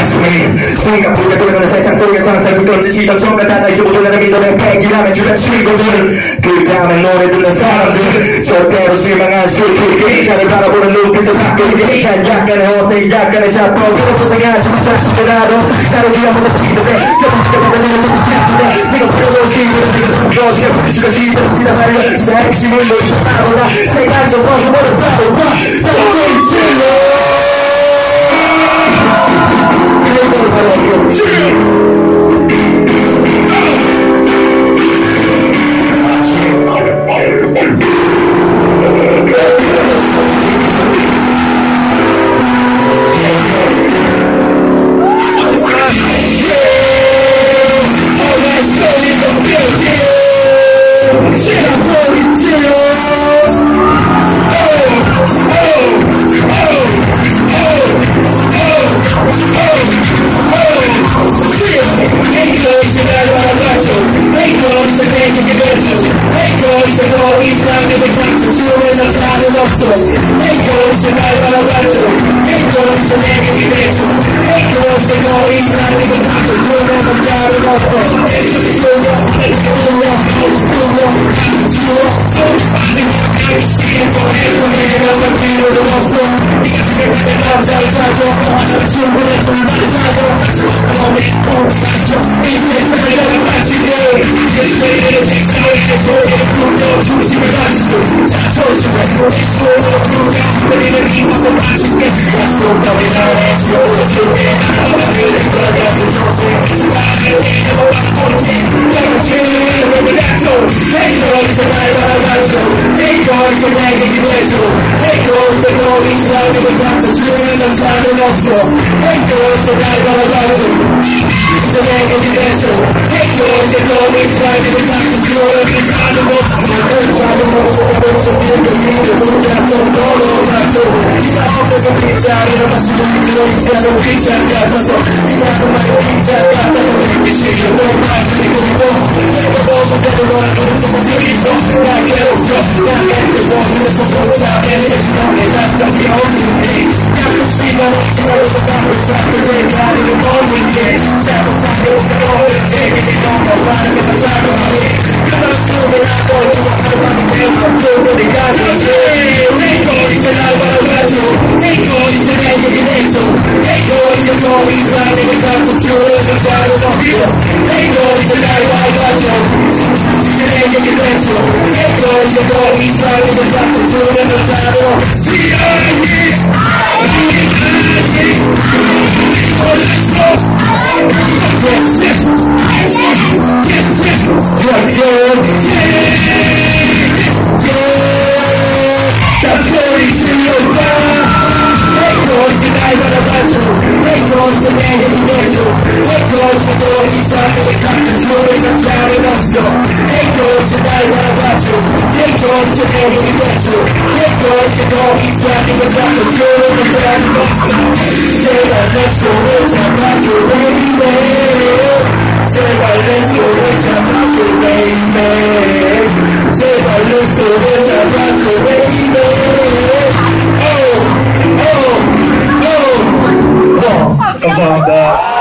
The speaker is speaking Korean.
가슴이 생각보다 돌아가는 세상 속에서 항상 두드러지던 정같아 날 이제 모두 나를 믿어낸 백이라면 주변 친구들 그 다음에 노래 듣는 사람들 절대로 실망한 술기기 나를 바라보는 눈빛도 바꾸게 난 약간의 허세 약간의 자뻑 포장하지만 자신이라도 나를 위한 모든 기도해 세번째 내가 조금 기도해 네가 부려서 시도해 네가 조금 더 시도해 주가 시도해 지나가려 내 핵심은 너희 좀 알아보라 내가 좀 벗어버려 바로 봐 자꾸 질러 Echoes and I wanna watch you. Echoes and I can be there too. Echoes and all inside of the top to do it on the job and all stuff. 감사합니다.